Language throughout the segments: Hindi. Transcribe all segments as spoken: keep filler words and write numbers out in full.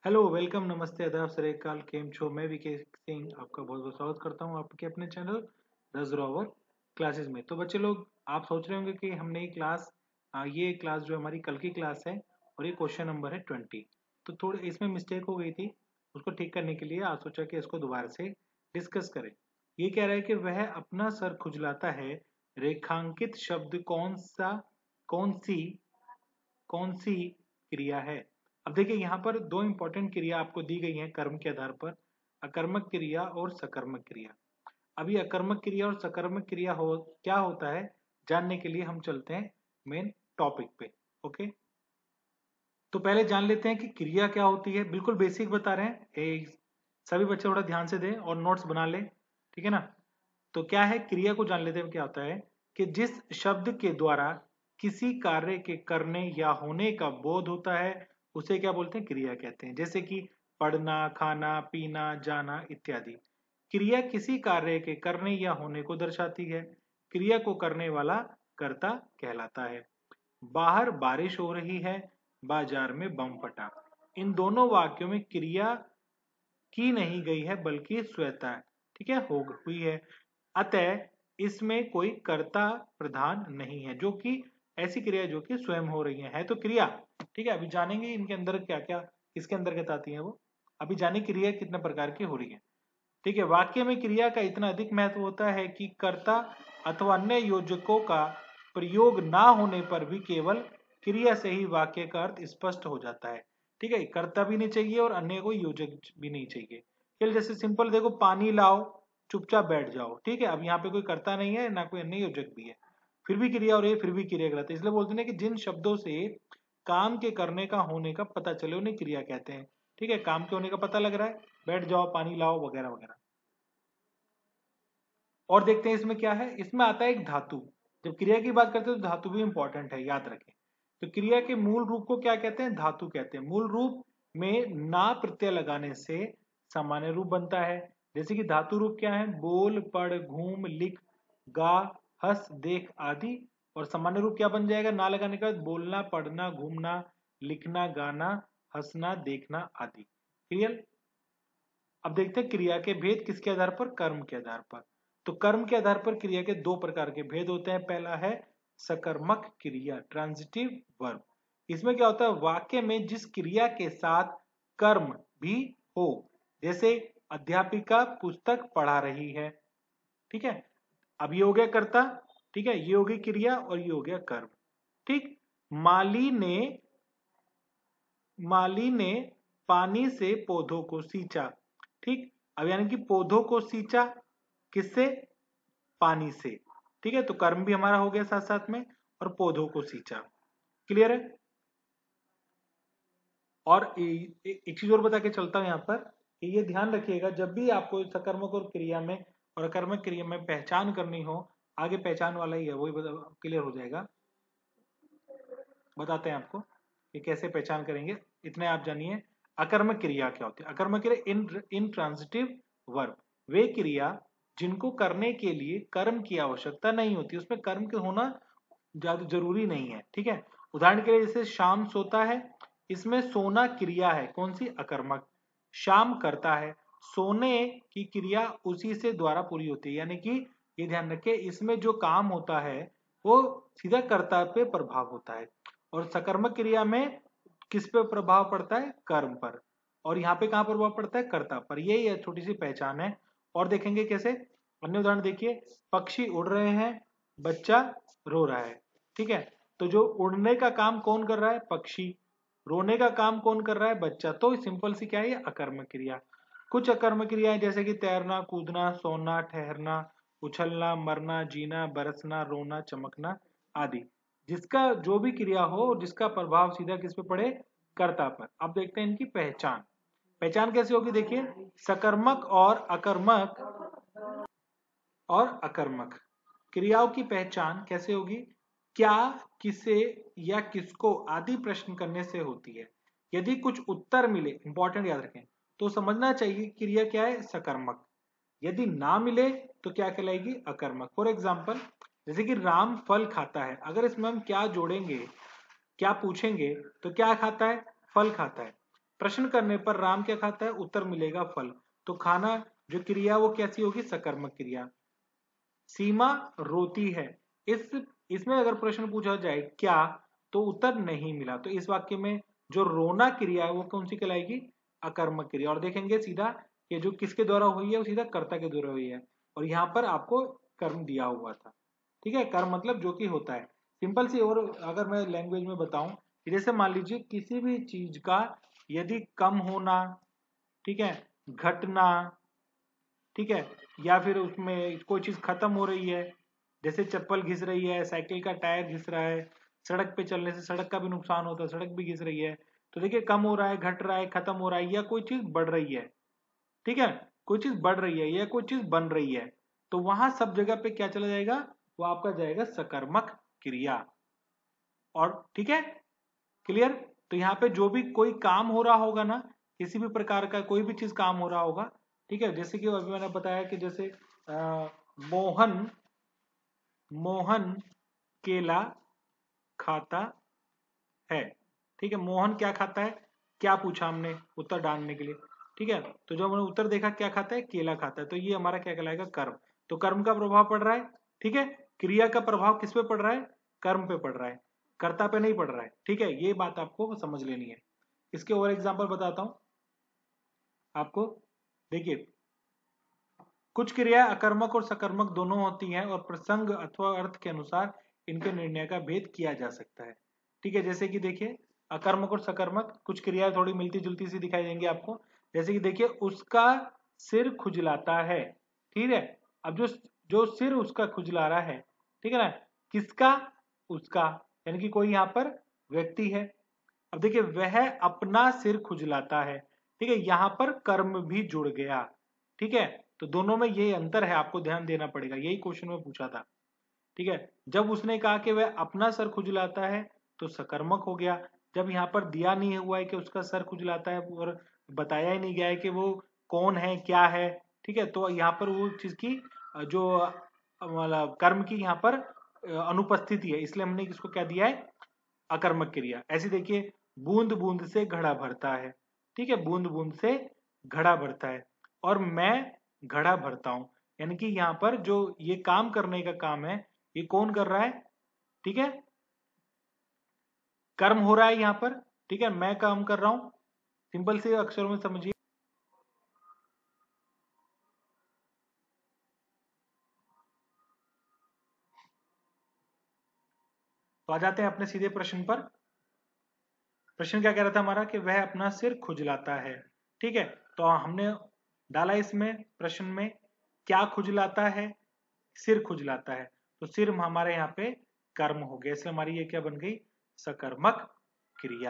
हेलो, वेलकम, नमस्ते, आदाब, सत श्री अकाल, केम छो। मैं वीके सिंह आपका बहुत बहुत स्वागत करता हूँ आपके अपने चैनल द ज़ोरावर क्लासेस में। तो बच्चे लोग, आप सोच रहे होंगे कि हमने ये क्लास आ, ये क्लास जो हमारी कल की क्लास है और ये क्वेश्चन नंबर है ट्वेंटी। तो थोड़ी इसमें मिस्टेक हो गई थी, उसको ठीक करने के लिए आज सोचा कि इसको दोबारा से डिस्कस करें। ये कह रहा है कि वह अपना सर खुजलाता है, रेखांकित शब्द कौन सा कौन सी कौन सी क्रिया है। अब देखिए, यहाँ पर दो इंपॉर्टेंट क्रिया आपको दी गई हैं कर्म के आधार पर, अकर्मक क्रिया और सकर्मक क्रिया। अभी अकर्मक क्रिया और सकर्मक क्रिया हो क्या होता है जानने के लिए हम चलते हैं मेन टॉपिक पे। ओके, तो पहले जान लेते हैं कि क्रिया क्या होती है। बिल्कुल बेसिक बता रहे हैं, ए, सभी बच्चे थोड़ा ध्यान से दें और नोट्स बना लें, ठीक है ना। तो क्या है, क्रिया को जान लेते हैं। क्या होता है कि जिस शब्द के द्वारा किसी कार्य के करने या होने का बोध होता है उसे क्या बोलते हैं, क्रिया कहते हैं। जैसे कि पढ़ना, खाना, पीना, जाना इत्यादि। क्रिया किसी कार्य के करने या होने को दर्शाती है। क्रिया को करने वाला कर्ता कहलाता है। बाहर बारिश हो रही है, बाजार में बम फटा। इन दोनों वाक्यों में क्रिया की नहीं गई है बल्कि स्वतः, ठीक है, हो हुई है। अतः इसमें कोई कर्ता प्रधान नहीं है, जो कि ऐसी क्रिया जो कि स्वयं हो रही है, है तो क्रिया। ठीक है, अभी जानेंगे इनके अंदर क्या क्या किसके अंतर्गत आती है वो। अभी जाने क्रिया कितने प्रकार की हो रही है। ठीक है, वाक्य में क्रिया का इतना अधिक महत्व होता है कि कर्ता अथवा अन्य योजकों का प्रयोग ना होने पर भी केवल क्रिया से ही वाक्य का अर्थ स्पष्ट हो जाता है। ठीक है, कर्ता भी नहीं चाहिए और अन्य कोई योजक भी नहीं चाहिए। चल जैसे सिंपल देखो, पानी लाओ, चुपचाप बैठ जाओ। ठीक है, अब यहाँ पे कोई कर्ता नहीं है ना कोई अन्य योजक भी है, फिर भी क्रिया हो रही है, फिर भी क्रिया कराते हैं। इसलिए बोलते हैं कि जिन शब्दों से काम के करने का होने का पता चले उन्हें क्रिया कहते हैं। ठीक है, काम के होने का पता लग रहा है, बैठ जाओ, पानी लाओ, वगैरह वगैरह। और देखते हैं इसमें क्या है। इसमें आता है एक धातु। जब क्रिया की बात करते हैं तो धातु भी इंपॉर्टेंट है, याद रखें। तो क्रिया के मूल रूप को क्या कहते हैं, धातु कहते हैं। मूल रूप में ना प्रत्यय लगाने से सामान्य रूप बनता है। जैसे कि धातु रूप क्या है, बोल, पढ़, घूम, लिख, गा, हंस, देख आदि। और सामान्य रूप क्या बन जाएगा, ना लगाने के बाद बोलना, पढ़ना, घूमना, लिखना, गाना, हंसना, देखना आदि। क्लियर। अब देखते हैं क्रिया के भेद किसके आधार पर, कर्म के आधार पर। तो कर्म के आधार पर क्रिया के दो प्रकार के भेद होते हैं। पहला है सकर्मक क्रिया, ट्रांजिटिव वर्ब। इसमें क्या होता है, वाक्य में जिस क्रिया के साथ कर्म भी हो, जैसे अध्यापिका पुस्तक पढ़ा रही है। ठीक है, अब ये हो गया कर्ता, ठीक है, ये हो गई क्रिया और ये हो गया कर्म। ठीक, माली ने माली ने पानी से पौधों को सींचा। ठीक, अब यानी कि पौधों को सींचा किससे, पानी से। ठीक है, तो कर्म भी हमारा हो गया साथ साथ में, और पौधों को सींचा। क्लियर है। और ए- ए- एक चीज और बता के चलता हूं यहाँ पर कि ये ध्यान रखिएगा, जब भी आपको सकर्मक और क्रिया में और अकर्मक क्रिया में पहचान करनी हो, आगे पहचान वाला ही है, वही क्लियर हो जाएगा। बताते हैं आपको कि कैसे पहचान करेंगे, इतने आप जानिए। अकर्मक क्रिया क्या होती है। अकर्मक क्रिया इन इन ट्रांजिटिव वर्ब, वे क्रिया जिनको करने के लिए कर्म की आवश्यकता नहीं होती, उसमें कर्म के होना ज्यादा जरूरी नहीं है। ठीक है, उदाहरण के लिए जैसे शाम सोता है, इसमें सोना क्रिया है, कौन सी, अकर्मक। शाम करता है, सोने की क्रिया उसी से द्वारा पूरी होती है। यानी कि ये ध्यान रखें, इसमें जो काम होता है वो सीधा कर्ता पे प्रभाव होता है, और सकर्मक क्रिया में किस पे प्रभाव पड़ता है, कर्म पर। और यहाँ पे कहाँ प्रभाव पड़ता है, कर्ता पर। यही छोटी सी पहचान है। और देखेंगे कैसे, अन्य उदाहरण देखिए, पक्षी उड़ रहे हैं, बच्चा रो रहा है। ठीक है, तो जो उड़ने का काम कौन कर रहा है, पक्षी। रोने का काम कौन कर रहा है, बच्चा। तो सिंपल सी क्या है, ये अकर्मक क्रिया। कुछ अकर्मक क्रियाएं जैसे कि तैरना, कूदना, सोना, ठहरना, उछलना, मरना, जीना, बरसना, रोना, चमकना आदि, जिसका जो भी क्रिया हो जिसका प्रभाव सीधा किस पे पड़े, कर्ता पर। अब देखते हैं इनकी पहचान। पहचान कैसे होगी, देखिए, सकर्मक और अकर्मक और अकर्मक क्रियाओं की पहचान कैसे होगी, क्या, किसे या किसको आदि प्रश्न करने से होती है। यदि कुछ उत्तर मिले, इंपॉर्टेंट याद रखें, तो समझना चाहिए क्रिया क्या है, सकर्मक। यदि ना मिले तो क्या कहलाएगी, अकर्मक। फॉर एग्जाम्पल, जैसे कि राम फल खाता है, अगर इसमें हम क्या जोड़ेंगे, क्या पूछेंगे, तो क्या खाता है, फल खाता है। प्रश्न करने पर राम क्या खाता है, उत्तर मिलेगा फल। तो खाना जो क्रिया वो कैसी होगी, सकर्मक क्रिया। सीमा रोती है, इस इसमें अगर प्रश्न पूछा जाए क्या, तो उत्तर नहीं मिला, तो इस वाक्य में जो रोना क्रिया है वो कौन सी कहलाएगी, अकर्मक क्रिया। और देखेंगे सीधा कि जो किसके द्वारा हुई है वो सीधा कर्ता के द्वारा हुई है, और यहाँ पर आपको कर्म दिया हुआ था। ठीक है, कर्म मतलब जो कि होता है, सिंपल सी। और अगर मैं लैंग्वेज में बताऊं, जैसे मान लीजिए किसी भी चीज का यदि कम होना, ठीक है, घटना, ठीक है, या फिर उसमें कोई चीज खत्म हो रही है, जैसे चप्पल घिस रही है, साइकिल का टायर घिस रहा है, सड़क पे चलने से सड़क का भी नुकसान होता है, सड़क भी घिस रही है, तो देखिए कम हो रहा है, घट रहा है, खत्म हो रहा है, या कोई चीज बढ़ रही है, ठीक है, कोई चीज बढ़ रही है या कोई चीज बन रही है, तो वहां सब जगह पे क्या चला जाएगा, वो आपका जाएगा सकर्मक क्रिया। और ठीक है, क्लियर। तो यहाँ पे जो भी कोई काम हो रहा होगा ना, किसी भी प्रकार का कोई भी चीज काम हो रहा होगा, ठीक है, जैसे कि अभी मैंने बताया कि जैसे आ, मोहन मोहन केला खाता है, ठीक है, मोहन क्या खाता है, क्या पूछा हमने उत्तर डालने के लिए, ठीक है, तो जब हमने उत्तर देखा क्या खाता है, केला खाता है, तो ये हमारा क्या कहलाएगा, कर्म। तो कर्म का प्रभाव पड़ रहा है, ठीक है, क्रिया का प्रभाव किस पे पड़ रहा है, कर्म पे पड़ रहा है, कर्ता पे नहीं पड़ रहा है, ठीक है, ये बात आपको समझ लेनी है। इसके और एग्जाम्पल बताता हूं आपको। देखिए, कुछ क्रियाएं अकर्मक और सकर्मक दोनों होती हैं, और प्रसंग अथवा अर्थ के अनुसार इनके निर्णय का भेद किया जा सकता है। ठीक है, जैसे कि देखिए, अकर्मक और सकर्मक कुछ क्रियाएं थोड़ी मिलती जुलती सी दिखाई देंगी आपको। जैसे कि देखिए, उसका सिर खुजलाता है, ठीक है, अब जो जो सिर उसका खुजला रहा है, ठीक है ना, किसका, उसका, यानी कि कोई यहाँ पर व्यक्ति है। अब देखिए, वह अपना सिर खुजलाता है, ठीक है, यहां पर कर्म भी जुड़ गया, ठीक है, तो दोनों में ये अंतर है, आपको ध्यान देना पड़ेगा, यही क्वेश्चन में पूछा था। ठीक है, जब उसने कहा कि वह अपना सर खुजलाता है तो सकर्मक हो गया। जब यहाँ पर दिया नहीं हुआ है कि उसका सर खुजलाता है और बताया ही नहीं गया है कि वो कौन है क्या है, ठीक है, तो यहाँ पर वो चीज की जो मतलब कर्म की यहाँ पर अनुपस्थिति है, इसलिए हमने इसको क्या दिया है, अकर्मक क्रिया। ऐसी देखिए, बूंद बूंद से घड़ा भरता है, ठीक है, बूंद बूंद से घड़ा भरता है, और मैं घड़ा भरता हूं, यानी कि यहाँ पर जो ये काम करने का काम है, ये कौन कर रहा है, ठीक है, कर्म हो रहा है यहाँ पर, ठीक है, मैं काम कर रहा हूं, सिंपल से अक्षरों में समझिए। तो आ जाते हैं अपने सीधे प्रश्न पर। प्रश्न क्या कह रहा था हमारा, कि वह अपना सिर खुजलाता है, ठीक है, तो हमने डाला इसमें प्रश्न में, क्या खुजलाता है, सिर खुजलाता है, तो सिर हमारे यहाँ पे कर्म हो गया, इसलिए हमारी ये क्या बन गई, सकर्मक क्रिया।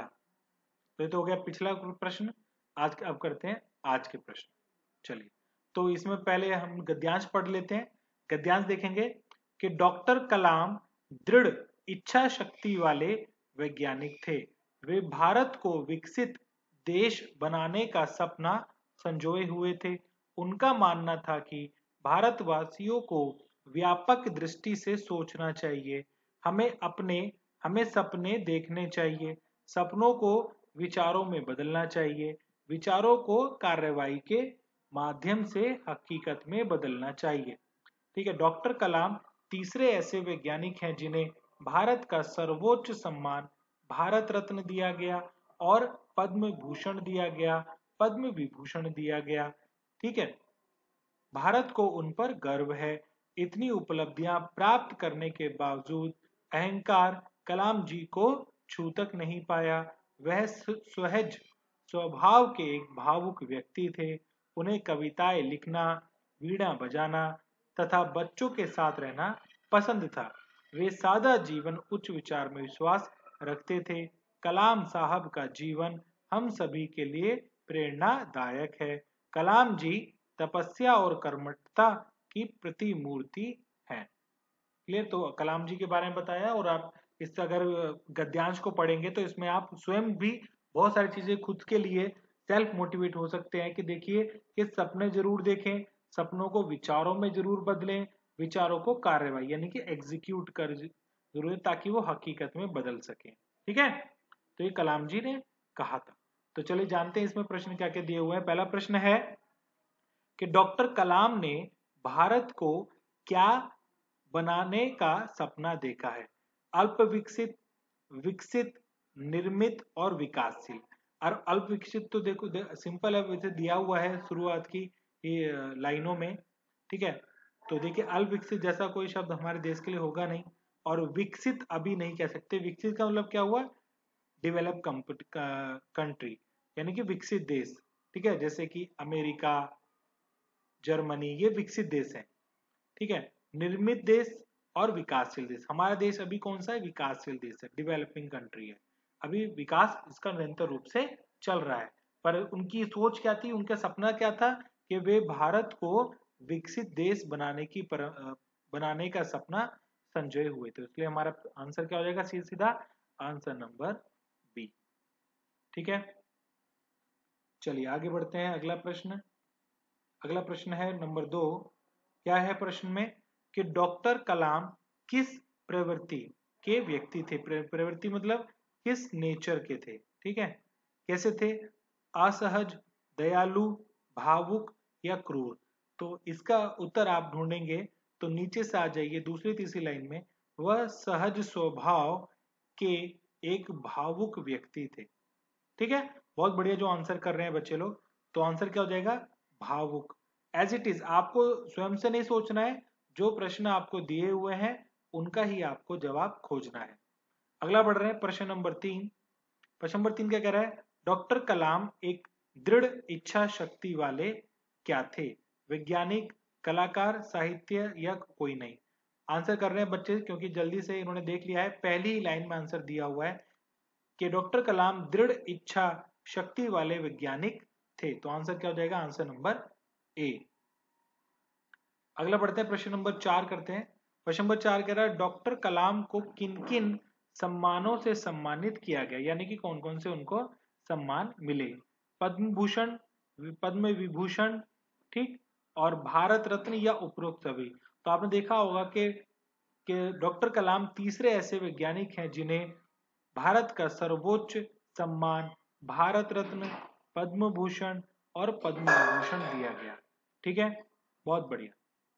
तो ये तो हो गया पिछला प्रश्न। आज अब करते हैं आज के प्रश्न। चलिए, तो इसमें पहले हम गद्यांश पढ़ लेते हैं। गद्यांश देखेंगे कि डॉक्टर कलाम दृढ़ इच्छा शक्ति वाले वैज्ञानिक थे। वे भारत को विकसित देश बनाने का सपना संजोए हुए थे। उनका मानना था कि भारतवासियों को व्यापक दृष्टि से सोचना चाहिए। हमें अपने हमें सपने देखने चाहिए, सपनों को विचारों में बदलना चाहिए, विचारों को कार्रवाई के माध्यम से हकीकत में बदलना चाहिए। ठीक है, डॉक्टर कलाम तीसरे ऐसे वैज्ञानिक हैं जिन्हें भारत का सर्वोच्च सम्मान भारत रत्न दिया गया और पद्म भूषण दिया गया, पद्म विभूषण दिया गया। ठीक है, भारत को उन पर गर्व है। इतनी उपलब्धियां प्राप्त करने के बावजूद अहंकार कलाम जी को छू तक नहीं पाया। वह सहज स्वभाव के एक भावुक व्यक्ति थे। उन्हें कविताएं लिखना, वीणा बजाना तथा बच्चों के साथ रहना पसंद था। वे सादा जीवन उच्च विचार में विश्वास रखते थे। कलाम साहब का जीवन हम सभी के लिए प्रेरणादायक है। कलाम जी तपस्या और कर्मठता की प्रतिमूर्ति है। क्लियर, तो कलाम जी के बारे में बताया, और आप इस अगर गद्यांश को पढ़ेंगे तो इसमें आप स्वयं भी बहुत सारी चीजें खुद के लिए सेल्फ मोटिवेट हो सकते हैं, कि देखिए कि सपने जरूर देखें, सपनों को विचारों में जरूर बदलें, विचारों को कार्यवाही यानी कि एग्जीक्यूट कर जरूर, ताकि वो हकीकत में बदल सके। ठीक है, तो ये कलाम जी ने कहा था। तो चलिए जानते हैं इसमें प्रश्न क्या क्या दिए हुए हैं। पहला प्रश्न है कि डॉक्टर कलाम ने भारत को क्या बनाने का सपना देखा है? अल्प विकसित, विकसित, निर्मित और विकासशील। और अल्प विकसित तो देखो दे, सिंपल है, वैसे दिया हुआ है शुरुआत की ये लाइनों में, ठीक है। तो देखिए अल्प विकसित जैसा कोई शब्द हमारे देश के लिए होगा नहीं, और विकसित अभी नहीं कह सकते। विकसित का मतलब क्या हुआ? डेवलप कंट्री, यानी कि विकसित देश, ठीक है, जैसे कि अमेरिका, जर्मनी, ये विकसित देश है, ठीक है। निर्मित देश और विकासशील देश। हमारा देश अभी कौन सा है? विकासशील देश है, डेवलपिंग कंट्री है। अभी विकास इसका निरंतर रूप से चल रहा है, पर उनकी सोच क्या थी, उनका सपना क्या था कि वे भारत को विकसित देश बनाने की पर, बनाने का सपना संजोए हुए थे। इसलिए हमारा आंसर क्या हो जाएगा? सीधा आंसर नंबर बी, ठीक है। चलिए आगे बढ़ते हैं। अगला प्रश्न अगला प्रश्न है नंबर दो। क्या है प्रश्न में कि डॉक्टर कलाम किस प्रवृत्ति के व्यक्ति थे? प्रवृत्ति मतलब किस नेचर के थे, ठीक है। कैसे थे? असहज, दयालु, भावुक या क्रूर? तो इसका उत्तर आप ढूंढेंगे तो नीचे से आ जाइए दूसरी तीसरी लाइन में। वह सहज स्वभाव के एक भावुक व्यक्ति थे, ठीक है। बहुत बढ़िया जो आंसर कर रहे हैं बच्चे लोग। तो आंसर क्या हो जाएगा? भावुक। एज इट इज, आपको स्वयं से नहीं सोचना है, जो प्रश्न आपको दिए हुए हैं उनका ही आपको जवाब खोजना है। अगला बढ़ रहे हैं प्रश्न नंबर तीन। प्रश्न नंबर तीन क्या कह रहा है? डॉक्टर कलाम एक दृढ़ इच्छा शक्ति वाले क्या थे? वैज्ञानिक, कलाकार, साहित्य या कोई नहीं? आंसर कर रहे हैं बच्चे, क्योंकि जल्दी से इन्होंने देख लिया है, पहली ही लाइन में आंसर दिया हुआ है कि डॉक्टर कलाम दृढ़ इच्छा शक्ति वाले वैज्ञानिक थे। तो आंसर क्या हो जाएगा? Answer number A. अगला बढ़ते हैं, प्रश्न नंबर चार करते हैं। प्रश्न नंबर चार कह रहा है डॉक्टर कलाम को किन किन सम्मानों से सम्मानित किया गया, यानी कि कौन कौन से उनको सम्मान मिले? पद्म भूषण, पद्म विभूषण, ठीक, और भारत रत्न या उपरोक्त सभी? तो आपने देखा होगा कि कि डॉक्टर कलाम तीसरे ऐसे वैज्ञानिक हैं जिन्हें भारत का सर्वोच्च सम्मान भारत रत्न, पद्म भूषण और पद्म विभूषण दिया गया, ठीक है। बहुत बढ़िया,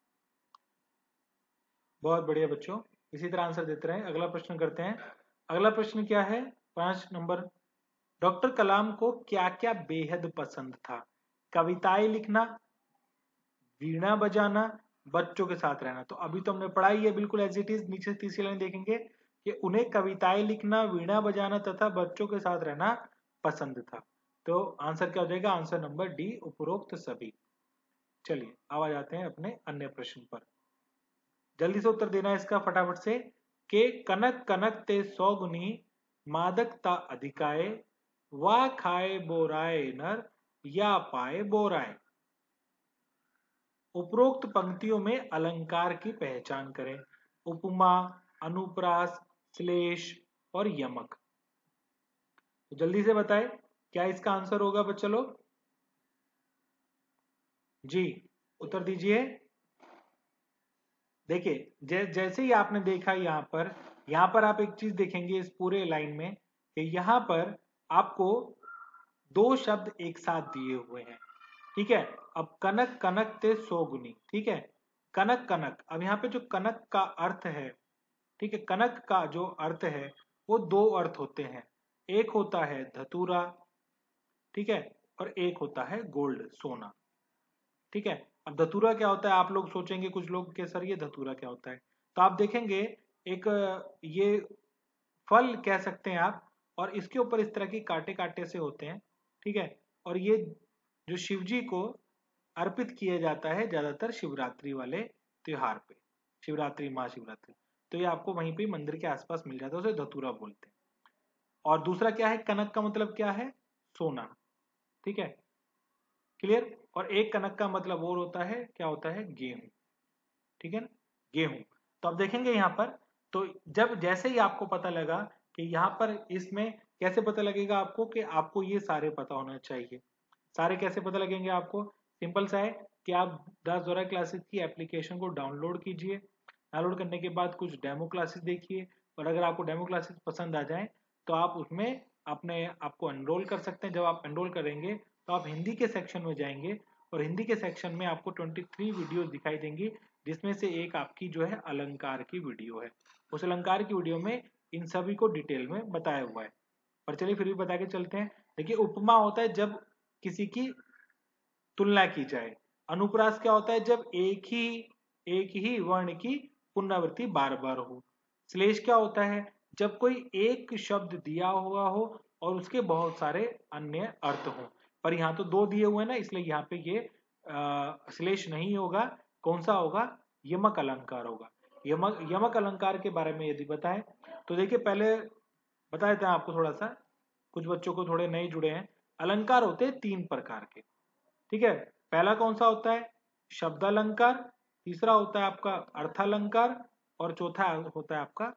बहुत बढ़िया बच्चों, इसी तरह आंसर देते रहे। अगला प्रश्न करते हैं। अगला प्रश्न क्या है? पांच नंबर। डॉक्टर कलाम को क्या क्या बेहद पसंद था? कविताएं लिखना, वीणा बजाना, बच्चों के साथ रहना। तो अभी तो हमने पढ़ा ही है बिल्कुल एज इट इज। नीचे तीसरी लाइन देखेंगे कि उन्हें कविताएं लिखना, वीणा बजाना तथा बच्चों के साथ रहना पसंद था। तो आंसर क्या हो जाएगा? आंसर नंबर डी, उपरोक्त सभी। चलिए अब आ जाते हैं अपने अन्य प्रश्न पर। जल्दी से उत्तर देना है इसका फटाफट से। के कनक कनक ते सौगुनी मादकता अधिकाए, वा खाए बोराए नर या पाए बोराए? उपरोक्त पंक्तियों में अलंकार की पहचान करें। उपमा, अनुप्रास, श्लेष और यमक। तो जल्दी से बताएं क्या इसका आंसर होगा बच्चा लोग? जी उत्तर दीजिए। देखिए जै, जैसे ही आपने देखा यहाँ पर, यहाँ पर आप एक चीज देखेंगे इस पूरे लाइन में कि यहाँ पर आपको दो शब्द एक साथ दिए हुए हैं, ठीक है। अब कनक कनक ते सौगुनी, ठीक है। कनक कनक, अब यहाँ पे जो कनक का अर्थ है, ठीक है, कनक का जो अर्थ है वो दो अर्थ होते हैं। एक होता है धतूरा, ठीक है, और एक होता है गोल्ड, सोना, ठीक है। अब धतूरा क्या होता है? आप लोग सोचेंगे कुछ लोग के सर ये धतूरा क्या होता है? तो आप देखेंगे एक ये फल कह सकते हैं आप, और इसके ऊपर इस तरह की कांटे कांटे से होते हैं, ठीक है। और ये जो शिव जी को अर्पित किया जाता है ज्यादातर शिवरात्रि वाले त्योहार पे, शिवरात्रि, महाशिवरात्रि। तो ये आपको वहीं पे मंदिर के आसपास मिल जाता है, उसे धतूरा बोलते हैं। और दूसरा क्या है? कनक का मतलब क्या है? सोना, ठीक है, क्लियर। और एक कनक का मतलब और होता है, क्या होता है? गेहूं, ठीक है ना, गेहूं। तो अब देखेंगे यहाँ पर, तो जब जैसे ही आपको पता लगा कि यहाँ पर इसमें कैसे पता लगेगा आपको कि आपको ये सारे पता होना चाहिए। सारे कैसे पता लगेंगे आपको? सिंपल सा है कि आप दस जोरा क्लासेस की एप्लीकेशन को डाउनलोड कीजिए। डाउनलोड करने के बाद कुछ डेमो क्लासेस देखिए, और अगर आपको डेमो क्लासेस पसंद आ जाए तो आप उसमें अपने आपको एनरोल कर सकते हैं। जब आप एनरोल करेंगे तो आप हिंदी के सेक्शन में जाएंगे और हिंदी के सेक्शन में आपको तेईस वीडियोस दिखाई देंगी, जिसमें से एक आपकी जो है अलंकार की वीडियो है। उस अलंकार की वीडियो में इन सभी को डिटेल में बताया हुआ है। पर चलिए फिर भी बता के चलते हैं। देखिए, उपमा होता है जब किसी की तुलना की जाए। अनुप्रास क्या होता है? जब एक ही एक ही वर्ण की पुनरावृत्ति बार बार हो। श्लेष क्या होता है? जब कोई एक शब्द दिया हुआ हो और उसके बहुत सारे अन्य अर्थ हो। पर यहाँ तो दो दिए हुए हैं ना, इसलिए यहाँ पे ये श्लेष नहीं होगा। कौन सा होगा? यमक अलंकार होगा। यमक यमक अलंकार के बारे में यदि बताएं तो देखिए, पहले बता देते हैं आपको थोड़ा सा, कुछ बच्चों को थोड़े नए जुड़े हैं। अलंकार होते हैं तीन प्रकार के, ठीक है। पहला कौन सा होता है? शब्द अलंकार। तीसरा होता है आपका अर्थालंकार और चौथा होता है आपका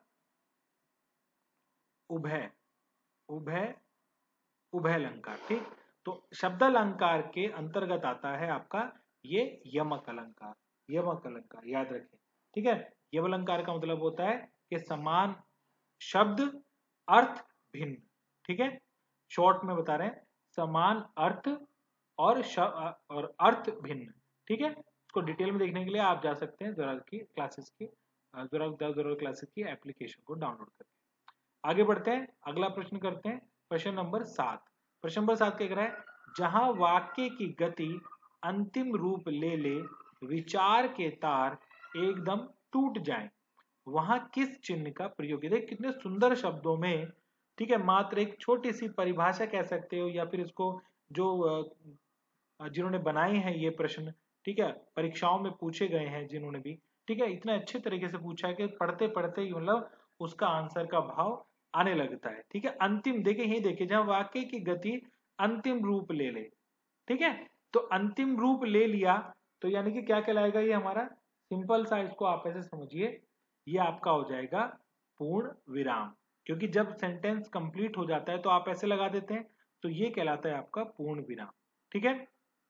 उभय उभय उभय अलंकार, ठीक। तो शब्द अलंकार के अंतर्गत आता है आपका ये यमक अलंकार। यमक अलंकार याद रखें, ठीक है। यम अलंकार का मतलब होता है कि समान शब्द अर्थ भिन्न, ठीक है। शॉर्ट में बता रहे हैं, समान अर्थ और और अर्थ भिन्न, ठीक है। इसको डिटेल में देखने के लिए आप जा सकते हैं जोरावर की क्लासेस की जोरावर क्लासेस की एप्लीकेशन को डाउनलोड करके। आगे बढ़ते हैं, अगला प्रश्न करते हैं। प्रश्न नंबर सात। प्रश्न नंबर सात क्या कह रहा है? जहां वाक्य की गति अंतिम रूप ले ले, विचार के तार एकदम टूट जाएं, वहां किस चिन्ह का प्रयोग? देखिए कितने सुंदर शब्दों में, ठीक है। मात्र एक छोटी सी परिभाषा कह सकते हो, या फिर इसको जो जिन्होंने बनाए हैं ये प्रश्न, ठीक है, परीक्षाओं में पूछे गए हैं जिन्होंने भी, ठीक है, इतने अच्छे तरीके से पूछा है कि पढ़ते पढ़ते ही मतलब उसका आंसर का भाव आने लगता है, ठीक है। अंतिम देखिए, ये देखिए, जहां वाक्य की गति अंतिम रूप ले ले, ठीक है। तो अंतिम रूप ले लिया तो यानी कि क्या कहलाएगा? ये हमारा सिंपल सा, इसको आप ऐसे समझिए, ये आपका हो जाएगा पूर्ण विराम। क्योंकि जब सेंटेंस कंप्लीट हो जाता है तो आप ऐसे लगा देते हैं, तो ये कहलाता है आपका पूर्ण विराम, ठीक है।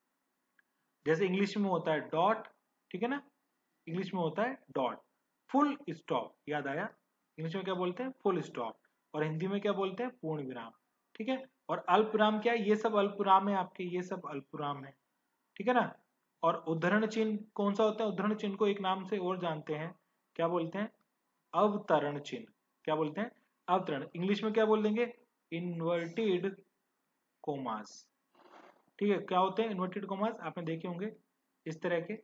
जैसे इंग्लिश में होता है डॉट, ठीक है ना, इंग्लिश में होता है डॉट। फुल स्टॉप, याद आया? इंग्लिश में क्या बोलते हैं? Full stop. और हिंदी में क्या बोलते हैं? पूर्ण विराम, ठीक है। और अल्पविराम क्या है? ये सब अल्पविराम है आपके, ये सब अल्पविराम है, ठीक है ना। और उद्धरण चिन्ह कौन सा होता है? उद्धरण चिन्ह को एक नाम से और जानते हैं, क्या बोलते हैं? अवतरण चिन्ह। क्या बोलते हैं? अवतरण। इंग्लिश में क्या बोल देंगे? इन्वर्टेड कोमास, ठीक है। क्या होते हैं इन्वर्टेड कोमास? आपने देखे होंगे इस तरह के,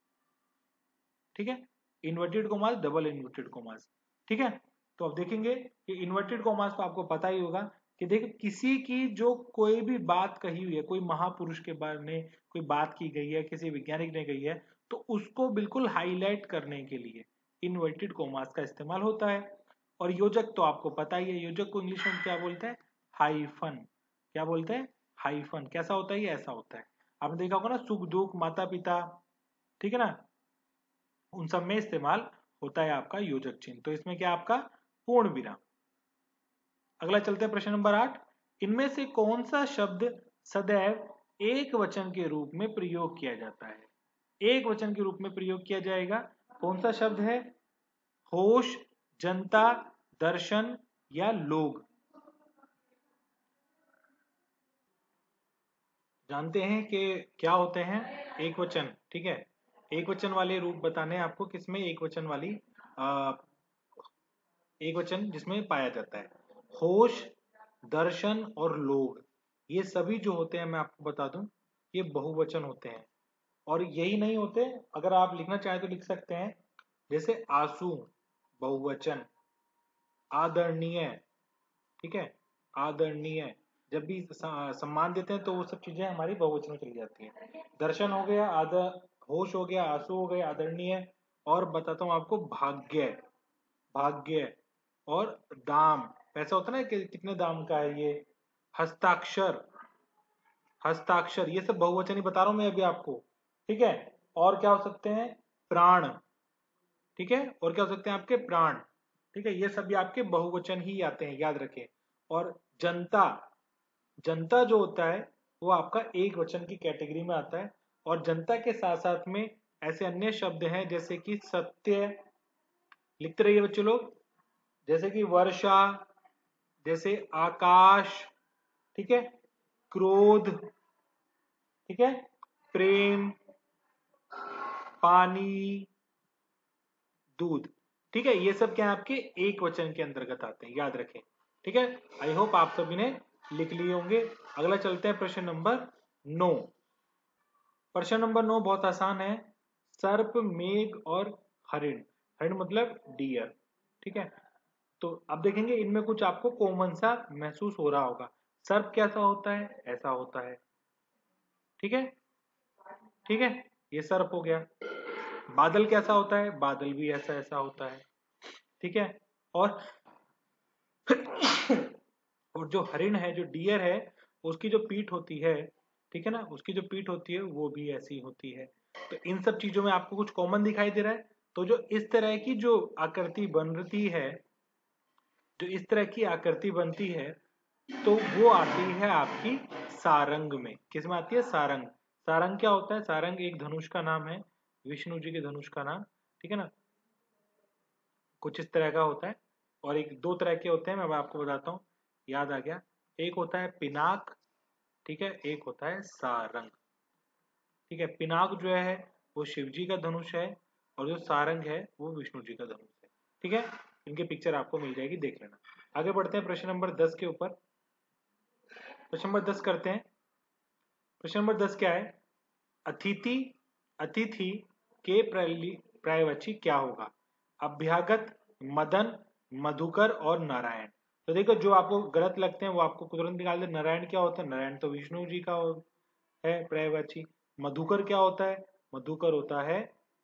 ठीक है। Inverted commas, double inverted commas, ठीक है। तो अब देखेंगे कि इन्वर्टेड कोमास तो आपको पता ही होगा कि देखिए, किसी की जो कोई भी बात कही हुई है, कोई महापुरुष के बारे में कोई बात की गई है, किसी वैज्ञानिक ने कही है, तो उसको बिल्कुल हाईलाइट करने के लिए इन्वर्टेड कोमास का इस्तेमाल होता है। और योजक तो आपको पता ही है, योजक को इंग्लिश में क्या बोलते हैं? हाइफन। क्या बोलते हैं? हाइफन। कैसा होता है ये? ऐसा होता है। आपने देखा होगा ना, सुख दुख, माता पिता, ठीक है ना, उन सब में इस्तेमाल होता है आपका योजक चिन्ह। तो इसमें क्या आपका पूर्ण विराम। अगला चलते हैं प्रश्न नंबर आठ। इनमें से कौन सा शब्द सदैव एक वचन के रूप में प्रयोग किया जाता है? एक वचन के रूप में प्रयोग किया जाएगा। कौन सा शब्द है? होश, जनता, दर्शन या लोग? जानते हैं कि क्या होते हैं एक वचन, ठीक है। एक वचन वाले रूप बताने हैं आपको, किसमें एक वचन वाली आ, एक वचन जिसमें पाया जाता है। होश, दर्शन और लोग, ये सभी जो होते हैं, मैं आपको बता दूं, ये बहुवचन होते हैं। और यही नहीं होते, अगर आप लिखना चाहें तो लिख सकते हैं, जैसे आंसू बहुवचन, आदरणीय, ठीक है, आदरणीय। जब भी सम्मान देते हैं तो वो सब चीजें हमारी बहुवचन में चली जाती हैं। दर्शन हो गया, आदर, होश हो गया, आंसू हो गया, आदरणीय। और बताता हूं आपको, भाग्य, भाग्य और दाम, पैसा होता है ना कि कितने दाम का है ये। हस्ताक्षर, हस्ताक्षर, ये सब बहुवचन ही बता रहा हूं मैं अभी आपको, ठीक है। और क्या हो सकते हैं? प्राण, ठीक है। और क्या हो सकते हैं आपके? प्राण, ठीक है। ये सभी आपके बहुवचन ही आते हैं, याद रखें। और जनता, जनता जो होता है वो आपका एक वचन की कैटेगरी में आता है। और जनता के साथ साथ में ऐसे अन्य शब्द हैं, जैसे कि सत्य, लिखते रहिए बच्चों लोग, जैसे कि वर्षा, जैसे आकाश, ठीक है, क्रोध, ठीक है, प्रेम, पानी, दूध, ठीक है, ये सब क्या है आपके एक वचन के अंतर्गत आते हैं, याद रखें। ठीक है, आई होप आप सभी ने लिख लिए होंगे। अगला चलते हैं प्रश्न नंबर नौ। प्रश्न नंबर नौ बहुत आसान है। सर्प, मेघ और हरिण, हरिण मतलब डियर, ठीक है। तो अब देखेंगे इनमें कुछ आपको कॉमन सा महसूस हो रहा होगा। सर्प कैसा होता है, ऐसा होता है, ठीक है, ठीक है, ये सर्प हो गया। बादल कैसा होता है, बादल भी ऐसा ऐसा होता है, ठीक है। और और जो हरिण है, जो डियर है, उसकी जो पीठ होती है, ठीक है ना, उसकी जो पीठ होती है वो भी ऐसी होती है। तो इन सब चीजों में आपको कुछ कॉमन दिखाई दे रहा है। तो जो इस तरह की जो आकृति बनती है, जो इस तरह की आकृति बनती है, तो वो आती है आपकी सारंग में। किस में आती है, सारंग। सारंग क्या होता है, सारंग एक धनुष का नाम है, विष्णु जी के धनुष का नाम, ठीक है ना, कुछ इस तरह का होता है। और एक दो तरह के होते हैं, मैं आपको बताता हूँ, याद आ गया। एक होता है पिनाक, ठीक है, एक होता है सारंग, ठीक है। पिनाक जो है वो शिव जी का धनुष है, और जो सारंग है वो विष्णु जी का धनुष है, ठीक है। इनके पिक्चर आपको मिल जाएगी, देख लेना। आगे बढ़ते हैं प्रश्न नंबर दस के ऊपर। प्रश्न नंबर दस करते हैं। प्रश्न नंबर दस क्या है, अतिथि, अतिथि के पर्यायवाची क्या होगा। अभ्यागत, मदन, मधुकर और नारायण। तो देखो जो आपको गलत लगते हैं वो आपको तुरंत निकाल दे। नारायण क्या होता है, नारायण तो विष्णु जी का है पर्यायवाची। मधुकर क्या होता है, मधुकर होता है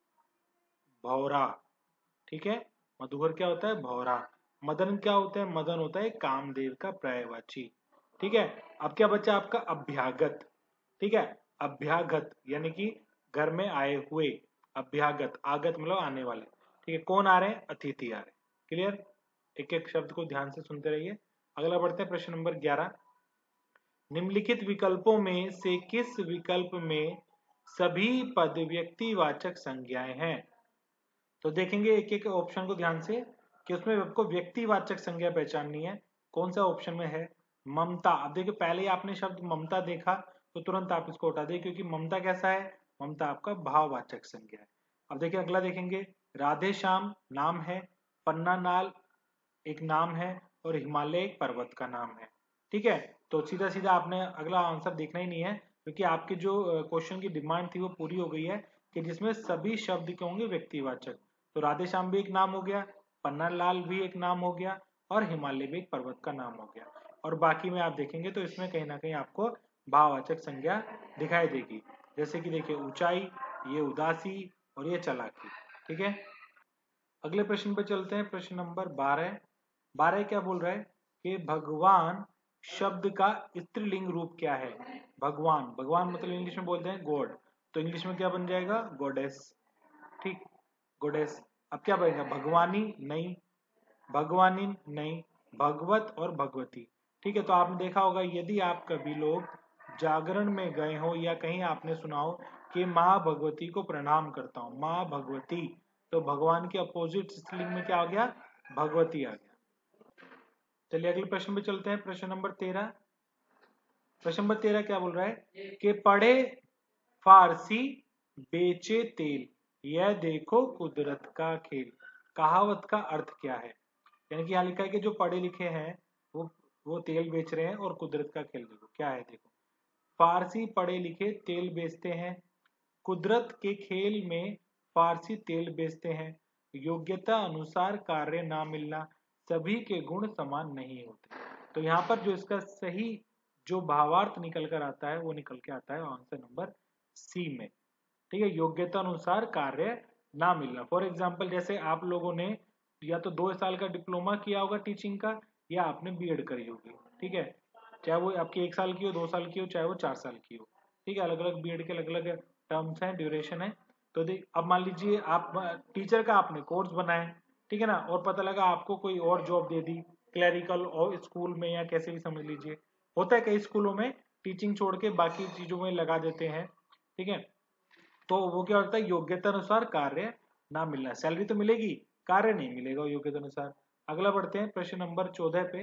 भौरा, ठीक है, मधुकर क्या होता है, भौरा। मदन क्या होता है, मदन होता है कामदेव का पर्यायवाची, ठीक है। अब क्या बचा आपका, अभ्यागत, ठीक है, अभ्यागत यानी कि घर में आए हुए, अभ्यागत, आगत मतलब आने वाले, ठीक है, कौन आ रहे हैं, अतिथि आ रहे हैं। क्लियर, एक एक शब्द को ध्यान से सुनते रहिए। अगला बढ़ते हैं प्रश्न नंबर ग्यारह। निम्नलिखित विकल्पों में से किस विकल्प में सभी पद व्यक्तिवाचक संज्ञाएं हैं। तो देखेंगे एक एक ऑप्शन को ध्यान से कि उसमें आपको व्यक्तिवाचक संज्ञा पहचाननी है। कौन सा ऑप्शन में है, ममता। अब देखिए पहले ही आपने शब्द ममता देखा तो तुरंत आप इसको हटा दें, क्योंकि ममता कैसा है, ममता आपका भाववाचक संज्ञा है। अब देखिए अगला देखेंगे, राधे श्याम नाम है, पन्ना नाल एक नाम है, और हिमालय एक पर्वत का नाम है, ठीक है। तो सीधा सीधा आपने अगला आंसर देखना ही नहीं है, क्योंकि आपकी जो क्वेश्चन की डिमांड थी वो पूरी हो गई है कि जिसमें सभी शब्द के होंगे व्यक्तिवाचक। तो राधे श्याम भी एक नाम हो गया, पन्ना लाल भी एक नाम हो गया, और हिमालय भी एक पर्वत का नाम हो गया। और बाकी में आप देखेंगे तो इसमें कहीं ना कहीं आपको भाववाचक संज्ञा दिखाई देगी। जैसे कि देखिए ऊंचाई, ये उदासी, और ये चालाकी, ठीक है। अगले प्रश्न पे चलते हैं, प्रश्न नंबर बारह। बारह क्या बोल रहा है कि भगवान शब्द का स्त्रीलिंग रूप क्या है। भगवान, भगवान मतलब इंग्लिश में बोलते हैं गॉड, तो इंग्लिश में क्या बन जाएगा, गॉडेस, ठीक, गॉडेस। अब क्या बनेगा, भगवानी नहीं, भगवानी नहीं, भगवत और भगवती, ठीक है। तो आपने देखा होगा यदि आप कभी लोग जागरण में गए हो या कहीं आपने सुना हो कि माँ भगवती को प्रणाम करता हूँ, माँ भगवती, तो भगवान के अपोजिट स्त्रीलिंग में क्या आ गया, भगवती आ गया। चलिए अगले प्रश्न पे चलते हैं, प्रश्न नंबर तेरह। प्रश्न नंबर तेरह क्या बोल रहा है कि पढ़े फारसी बेचे तेल, यह देखो कुदरत का खेल। कहावत का अर्थ क्या है। यानी कि यहाँ लिखा है कि जो पढ़े लिखे हैं वो वो तेल बेच रहे हैं, और कुदरत का खेल देखो क्या है। देखो फारसी पढ़े लिखे तेल बेचते हैं, कुदरत के खेल में फारसी तेल बेचते हैं, योग्यता अनुसार कार्य ना मिलना, सभी के गुण समान नहीं होते। तो यहाँ पर जो इसका सही जो भावार्थ निकल कर आता है वो निकल के आता है आंसर नंबर सी में, ठीक है, योग्यता अनुसार कार्य ना मिलना। फॉर एग्जाम्पल जैसे आप लोगों ने या तो दो साल का डिप्लोमा किया होगा टीचिंग का, या आपने बीएड करी होगी, ठीक है, चाहे वो आपकी एक साल की हो, दो साल की हो, चाहे वो चार साल की हो, ठीक है, अलग अलग बीएड के अलग अलग टर्म्स हैं, ड्यूरेशन है। तो देख अब मान लीजिए आप टीचर का आपने कोर्स बनाए, ठीक है ना, और पता लगा आपको कोई और जॉब दे दी क्लरिकल और स्कूल में, या कैसे भी समझ लीजिए, होता है कई स्कूलों में टीचिंग छोड़ के बाकी चीजों में लगा देते हैं, ठीक है। तो वो क्या होता है, योग्यता अनुसार कार्य ना मिलना, सैलरी तो मिलेगी, कार्य नहीं मिलेगा योग्यता अनुसार। अगला बढ़ते हैं प्रश्न नंबर चौदह पे।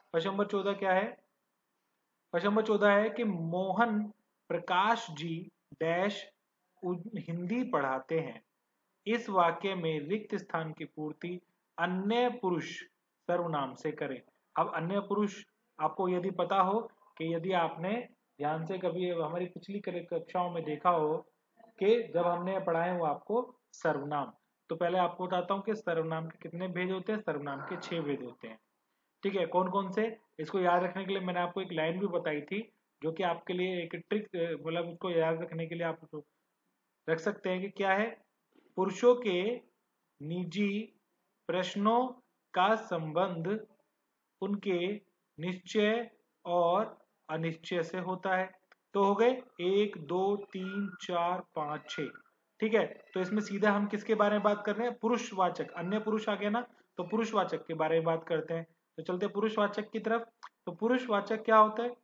प्रश्न नंबर चौदह क्या है? प्रश्न नंबर चौदह है कि मोहन प्रकाश जी डैश हिंदी पढ़ाते हैं। इस वाक्य में रिक्त स्थान की पूर्ति अन्य पुरुष सर्वनाम से करें। अब अन्य पुरुष आपको यदि पता हो कि यदि आपने ध्यान से कभी हमारी पिछली कक्षाओं में देखा हो कि जब हमने पढ़ाए हो आपको सर्वनाम, तो पहले आपको बताता हूँ कि सर्वनाम के कितने भेद होते हैं। सर्वनाम के छह भेद होते हैं। ठीक है, कौन कौन से? इसको याद रखने के लिए मैंने आपको एक लाइन भी बताई थी, जो कि आपके लिए एक ट्रिक, मतलब उसको याद रखने के लिए आप उसको रख सकते हैं कि क्या है। पुरुषों के निजी प्रश्नों का संबंध उनके निश्चय और अनिश्चय से होता है। तो हो गए एक दो तीन चार पाँच छः। ठीक है, तो इसमें सीधा हम किसके बारे में बात कर रहे हैं? पुरुषवाचक। अन्य पुरुष आ गया ना, तो पुरुषवाचक के बारे में बात करते हैं। तो चलते हैं पुरुषवाचक की तरफ। तो पुरुषवाचक क्या होता है?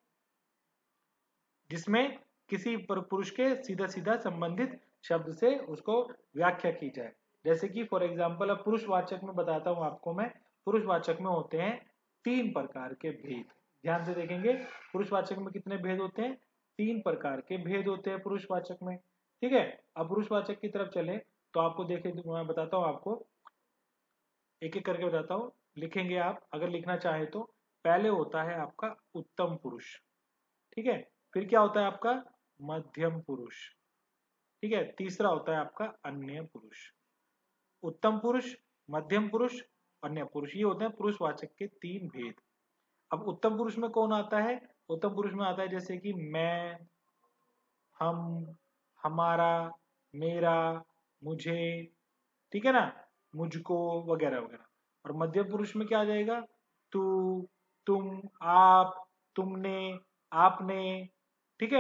जिसमें किसी पुरुष के सीधा सीधा संबंधित शब्द से उसको व्याख्या की जाए। जैसे कि फॉर एग्जाम्पल अब पुरुषवाचक में बताता हूं आपको मैं। पुरुषवाचक में होते हैं तीन प्रकार के भेद। ध्यान से देखेंगे, पुरुषवाचक में कितने भेद होते हैं? तीन प्रकार के भेद होते हैं पुरुषवाचक में। ठीक है, अब पुरुषवाचक की तरफ चले तो आपको देखे, मैं बताता हूँ आपको, एक एक करके बताता हूँ। लिखेंगे आप अगर लिखना चाहे तो। पहले होता है आपका उत्तम पुरुष। ठीक है, फिर क्या होता है आपका? मध्यम पुरुष। ठीक है, तीसरा होता है आपका अन्य पुरुष। उत्तम पुरुष, मध्यम पुरुष, अन्य पुरुष, ये होते हैं पुरुषवाचक के तीन भेद। अब उत्तम पुरुष में कौन आता है? उत्तम पुरुष में आता है जैसे कि मैं, हम, हमारा, मेरा, मुझे, ठीक है ना, मुझको, वगैरह वगैरह। और मध्यम पुरुष में क्या आ जाएगा? तू, तुम, आप, तुमने, आपने। ठीक है,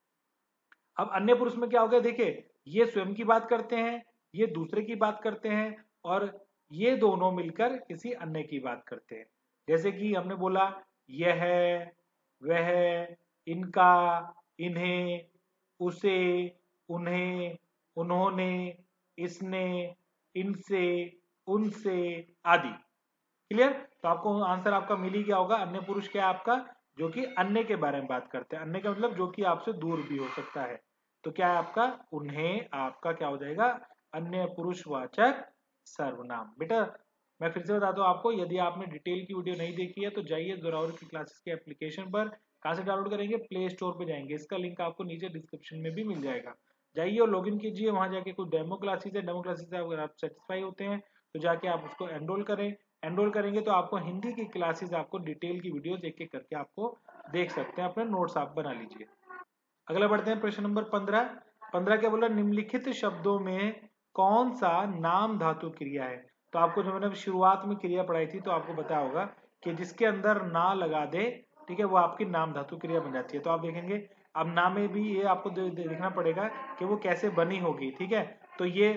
अब अन्य पुरुष में क्या हो गया? देखिए, ये स्वयं की बात करते हैं, ये दूसरे की बात करते हैं, और ये दोनों मिलकर किसी अन्य की बात करते हैं। जैसे कि हमने बोला यह, वह, इनका, इन्हें, उसे, उन्हें, उन्होंने, इसने, इनसे, उनसे आदि। क्लियर? तो आपको आंसर आपका मिल ही गया होगा। अन्य पुरुष क्या है आपका? जो कि अन्य के बारे में बात करते हैं। अन्य का मतलब जो कि आपसे दूर भी हो सकता है। तो क्या है आपका? उन्हें आपका क्या हो जाएगा? अन्य पुरुषवाचक सर्वनाम। बेटा मैं फिर से बताता हूँ आपको, यदि आपने डिटेल की वीडियो नहीं देखी है तो जाइए जोरावर की क्लासेस के एप्लीकेशन पर। कहाँ से डाउनलोड करेंगे? प्ले स्टोर पे जाएंगे, इसका लिंक आपको नीचे डिस्क्रिप्शन में भी मिल जाएगा। जाइए और लॉगिन कीजिए, वहां जाके कुछ डेमो क्लासेस है, डेमो क्लासेस से अगर आप सेटिस्फाई होते हैं तो जाके आप उसको एनरोल करें। एनरोल करेंगे तो आपको हिंदी की क्लासेस, आपको डिटेल की वीडियोस एक एक करके आपको देख सकते हैं। अपने नोट्स आप बना लीजिए। अगला बढ़ते हैं प्रश्न नंबर पंद्रह। पंद्रह क्या बोला? निम्नलिखित शब्दों में कौन सा नाम धातु क्रिया है? तो आपको जो मैंने शुरुआत में क्रिया पढ़ाई थी तो आपको बताया होगा कि जिसके अंदर ना लगा दे, ठीक है, वो आपकी नाम धातु क्रिया बन जाती है। तो आप देखेंगे अब ना में भी ये आपको देखना पड़ेगा कि वो कैसे बनी होगी। ठीक है, तो ये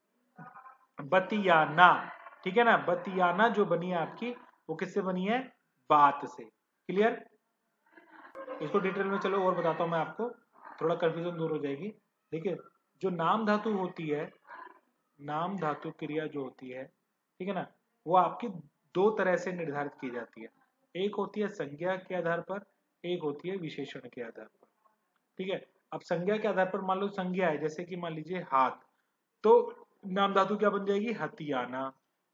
बतियाना, ठीक है ना, बतियाना जो बनी है आपकी, वो किससे बनी है? बात से। क्लियर? इसको डिटेल में चलो और बताता हूं मैं आपको, थोड़ा कंफ्यूजन दूर हो जाएगी। देखिए, जो नाम धातु होती है, नाम धातु क्रिया जो होती है, ठीक है ना, वो आपकी दो तरह से निर्धारित की जाती है। एक होती है संज्ञा के आधार पर, एक होती है विशेषण के आधार पर। ठीक है, अब संज्ञा के आधार पर मान लो संज्ञा है, जैसे कि मान लीजिए हाथ, तो नाम धातु क्या बन जाएगी? हथियाना।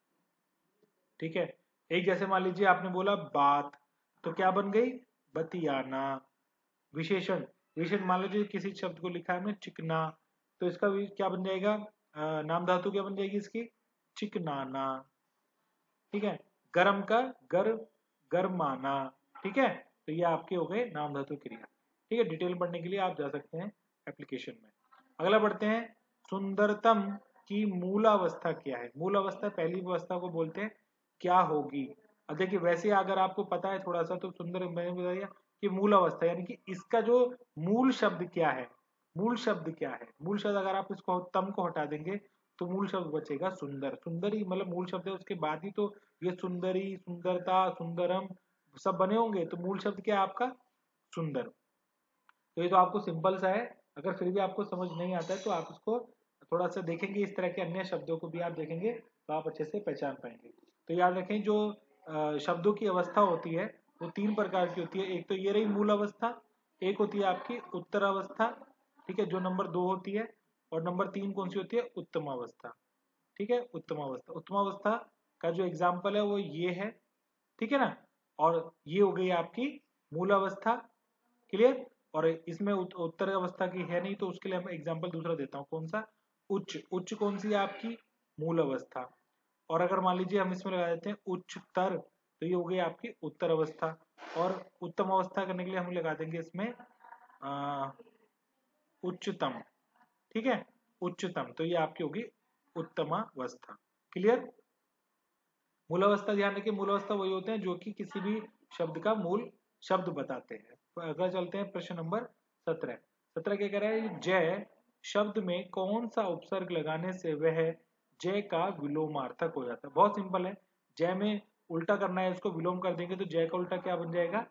ठीक है, एक जैसे मान लीजिए आपने बोला बात, तो क्या बन गई? बतियाना। विशेषण, विशेषण मान लीजिए किसी शब्द को लिखा है हमने चिकना, तो इसका क्या बन जाएगा? आ, नाम धातु क्या बन जाएगी इसकी? चिकनाना। ठीक है, गर्म का गर, गरमाना। ठीक है, तो ये आपके हो गए नाम धातु क्रिया। ठीक है, डिटेल पढ़ने के लिए आप जा सकते हैं एप्लीकेशन में। अगला बढ़ते हैं, सुंदरतम की मूल अवस्था क्या है? मूल अवस्था पहली अवस्था को बोलते हैं क्या होगी। अब देखिए, वैसे अगर आपको पता है थोड़ा सा तो सुंदर, मैंने बताया कि मूल अवस्था यानी कि इसका जो मूल शब्द क्या है, मूल शब्द क्या है, मूल शब्द अगर आप इसको तम को हटा देंगे तो मूल शब्द बचेगा सुंदर। सुंदरी मतलब मूल शब्द है, उसके बाद ही तो ये सुंदरी, सुंदरता, सुंदरम सब बने होंगे। तो मूल शब्द क्या है आपका? सुंदर। तो ये तो आपको सिंपल सा है। अगर फिर भी आपको समझ नहीं आता है तो आप इसको थोड़ा सा देखेंगे, इस तरह के अन्य शब्दों को भी आप देखेंगे तो आप अच्छे से पहचान पाएंगे। तो याद रखें, जो शब्दों की अवस्था होती है वो तीन प्रकार की होती है। एक तो ये रही मूल अवस्था, एक होती है आपकी उत्तर अवस्था, ठीक है, जो नंबर दो होती है, और नंबर तीन कौन सी होती है, उत्तम अवस्था, ठीक है, उत्तम अवस्था। उत्तम अवस्था का जो एग्जाम्पल है वो ये है, ठीक है ना, और ये हो गई आपकी मूल अवस्था, क्लियर। और इसमें उत्तर अवस्था की है नहीं, तो उसके लिए मैं एग्जाम्पल दूसरा देता हूँ, कौन सा, उच्च। उच्च कौन सी है आपकी, मूल अवस्था। और अगर मान लीजिए हम इसमें लगा देते हैं उच्चतर, तो ये हो गई आपकी उत्तर अवस्था। और उत्तम अवस्था करने के लिए हम लगा देंगे इसमें आ, उच्चतम, ठीक है, उच्चतम, तो ये आपकी होगी उत्तमावस्था, क्लियर। मूल अवस्था ध्यान रखिए, मूल अवस्था वही होते हैं जो कि किसी भी शब्द का मूल शब्द बताते हैं। तो अगला चलते हैं प्रश्न नंबर सत्रह। सत्रह क्या कह रहा है, जय शब्द में कौन सा उपसर्ग लगाने से वह जय का विलोमार्थक हो जाता है। बहुत सिंपल है, जय में उल्टा करना है, उसको विलोम कर देंगे तो जय का उल्टा क्या बन जाएगा।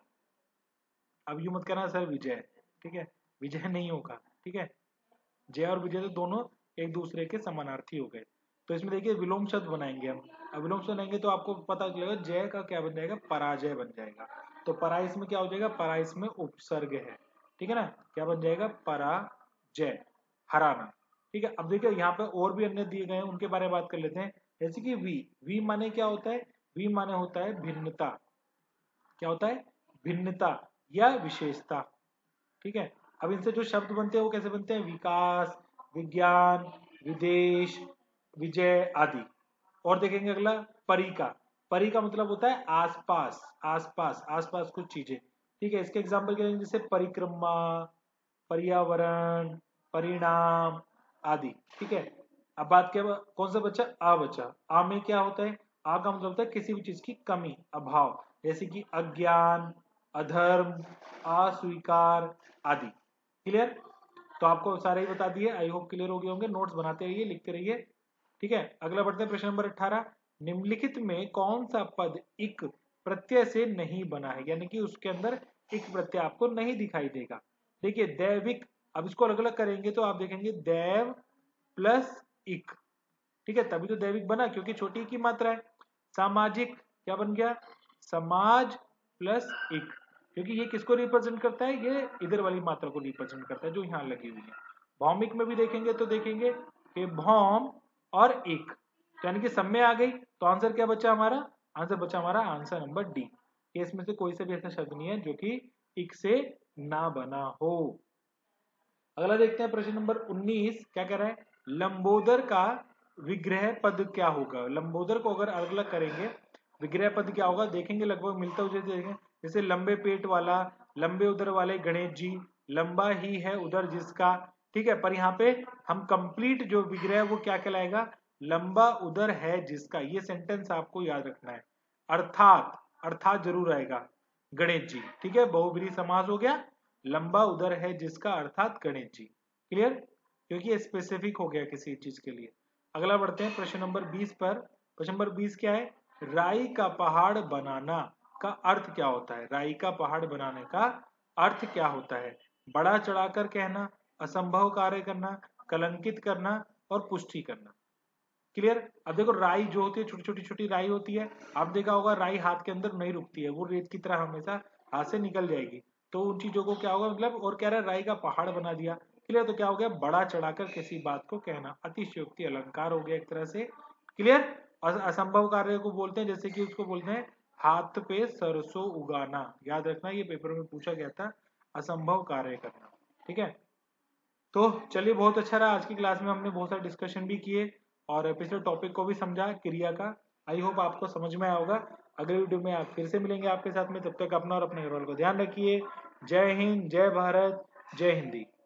अब यू मत करना सर विजय, ठीक है, विजय नहीं होगा, ठीक है, जय और विजय तो दोनों एक दूसरे के समानार्थी हो गए। तो इसमें देखिए विलोम शब्द बनाएंगे हम। अब विलोम शब्द बनाएंगे तो आपको पता चलेगा जय का क्या बन जाएगा, पराजय बन जाएगा। तो परा इसमें क्या हो जाएगा, परा इसमें उपसर्ग है, ठीक है ना, क्या बन जाएगा, पराजय, हराना, ठीक है। अब देखिए यहाँ पे और भी अन्य दिए गए हैं, उनके बारे में बात कर लेते हैं। जैसे कि वी, वी माने क्या होता है, वी माने होता है भिन्नता, क्या होता है, भिन्नता या विशेषता, ठीक है। अब इनसे जो शब्द बनते हैं वो कैसे बनते हैं, विकास, विज्ञान, विदेश, विजय आदि। और देखेंगे अगला परी का, परी का मतलब होता है आसपास, आसपास, आसपास कुछ चीजें, ठीक है। इसके एग्जाम्पल क्या जैसे परिक्रमा, पर्यावरण, परिणाम आदि, ठीक है। अब बात क्या, कौन सा बच्चा, आ बच्चा। आ में क्या होता है, आ का मतलब होता है किसी भी चीज की कमी, अभाव, जैसे कि अज्ञान, अधर्म, अस्वीकार आदि, क्लियर। तो आपको सारे ही बता दिए, आई होप क्लियर हो गए होंगे। नोट्स बनाते रहिए, लिखते रहिए, ठीक है। अगला बढ़ते हैं प्रश्न नंबर अठारह। निम्नलिखित में कौन सा पद इक प्रत्यय से नहीं बना है, यानी कि उसके अंदर इक प्रत्यय आपको नहीं दिखाई देगा। देखिए दैविक, अब इसको अलग अलग करेंगे तो आप देखेंगे दैव प्लस इक, ठीक है, तभी तो दैविक बना, क्योंकि छोटी की मात्रा है। सामाजिक क्या बन गया, समाज प्लस इक, क्योंकि ये किसको रिप्रेजेंट करता है, ये इधर वाली मात्रा को रिप्रेजेंट करता है जो यहाँ लगी हुई है। भौमिक में भी देखेंगे तो देखेंगे कि भौम और इक, यानी कि सब में आ गई, तो आंसर क्या बचा हमारा, आंसर बचा हमारा आंसर नंबर डी। इसमें से कोई सा भी ऐसा शब्द नहीं है जो कि इक से ना बना हो। अगला देखते हैं प्रश्न नंबर उन्नीस, क्या कह रहा है, लंबोदर का विग्रह पद क्या होगा। लंबोदर को अगर अलग अलग करेंगे, विग्रह पद क्या होगा, देखेंगे लगभग मिलता हुआ देखेंगे, जैसे लंबे पेट वाला, लंबे उदर वाले गणेश जी, लंबा ही है उदर जिसका, ठीक है। पर यहाँ पे हम कंप्लीट जो विग्रह है वो क्या कहलाएगा, लंबा उदर है जिसका। ये सेंटेंस आपको याद रखना है, अर्थात, अर्थात जरूर आएगा, गणेश जी, ठीक है, बहुब्रीहि समास हो गया, लंबा उदर है जिसका अर्थात गणेश जी, क्लियर, क्योंकि ये स्पेसिफिक हो गया किसी चीज के लिए। अगला बढ़ते हैं प्रश्न नंबर बीस पर। प्रश्न नंबर बीस क्या है, राई का पहाड़ बनाना का अर्थ क्या होता है। राई का पहाड़ बनाने का अर्थ क्या होता है, बड़ा चढ़ाकर कहना, असंभव कार्य करना, कलंकित करना और पुष्टि करना, क्लियर। अब देखो राई जो होती है, छोटी छोटी छोटी राई होती है, आप देखा होगा राई हाथ के अंदर नहीं रुकती है, वो रेत की तरह हमेशा हाथ से निकल जाएगी। तो उन चीजों को क्या होगा, मतलब, और कह रहा है राई का पहाड़ बना दिया, क्लियर। तो क्या हो गया, बड़ा चढ़ाकर किसी बात को कहना, अतिशयोक्ति अलंकार हो गया एक तरह से, क्लियर। और असंभव कार्य को बोलते हैं, जैसे कि उसको बोलते हैं हाथ पे सरसों उगाना, याद रखना ये पेपर में पूछा गया था, असंभव कार्य करना, ठीक है। तो चलिए बहुत अच्छा रहा, आज की क्लास में हमने बहुत सारे डिस्कशन भी किए और पिछले टॉपिक को भी समझा, क्रिया का। आई होप आपको समझ में आया होगा। अगले वीडियो में आप फिर से मिलेंगे आपके साथ में, तब तक अपना और अपने घर वालों को ध्यान रखिए। जय हिंद, जय भारत, जय हिंदी।